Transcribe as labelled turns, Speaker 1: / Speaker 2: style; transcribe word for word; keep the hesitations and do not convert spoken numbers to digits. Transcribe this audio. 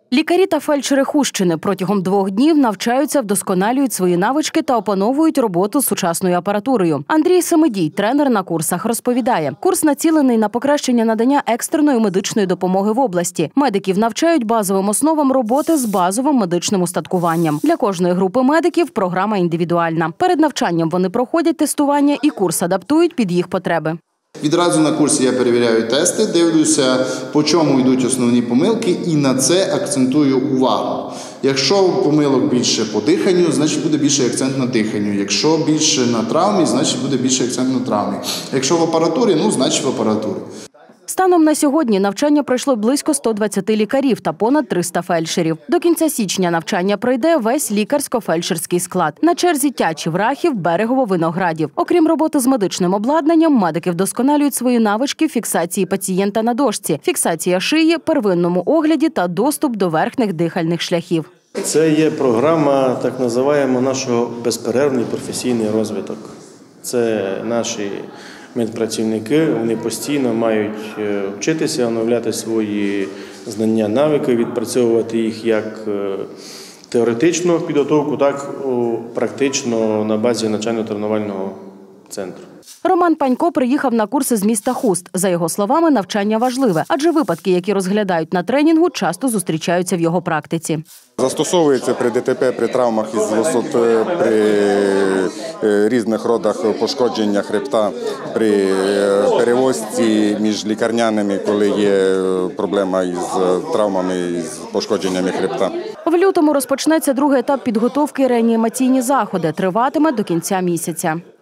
Speaker 1: Лікарі та фельдшери Хустщини протягом двох днів навчаються, вдосконалюють свої навички та опановують роботу з сучасною апаратурою. Андрій Семидій, тренер на курсах, розповідає, курс націлений на покращення надання екстреної медичної допомоги в області. Медиків навчають базовим основам роботи з базовим медичним устаткуванням. Для кожної групи медиків програма індивідуальна. Перед навчанням вони проходять тестування і курс адаптують під їх потреби.
Speaker 2: Відразу на курсі я перевіряю тести, дивлюся, по чому йдуть основні помилки, і на це акцентую увагу. Якщо помилок більше по диханню, значить буде більший акцент на диханню. Якщо більше на травмі, значить буде більший акцент на травмі. Якщо в апаратурі, ну, значить в апаратурі.
Speaker 1: Станом на сьогодні навчання пройшло близько ста двадцяти лікарів та понад триста фельдшерів. До кінця січня навчання пройде весь лікарсько-фельдшерський склад. На черзі Тячів, Рахів, Берегово, Виноградів. Окрім роботи з медичним обладнанням, медики вдосконалюють свої навички фіксації пацієнта на дошці, фіксація шиї, первинному огляді та доступ до верхніх дихальних шляхів.
Speaker 3: Це є програма, так називаємо, нашого безперервний професійний розвиток. Це наші медпрацівники, вони постійно мають вчитися, оновляти свої знання, навики, відпрацьовувати їх як теоретичну підготовку, так і практично на базі навчально-тренувального центру.
Speaker 1: Роман Панько приїхав на курси з міста Хуст. За його словами, навчання важливе, адже випадки, які розглядають на тренінгу, часто зустрічаються в його практиці.
Speaker 4: Застосовується при ДТП, при травмах із висот, при різних родах пошкодження хребта, при перевозці між лікарняними, коли є проблема із травмами, із пошкодженнями хребта.
Speaker 1: В лютому розпочнеться другий етап підготовки – реанімаційні заходи. Триватиме до кінця місяця.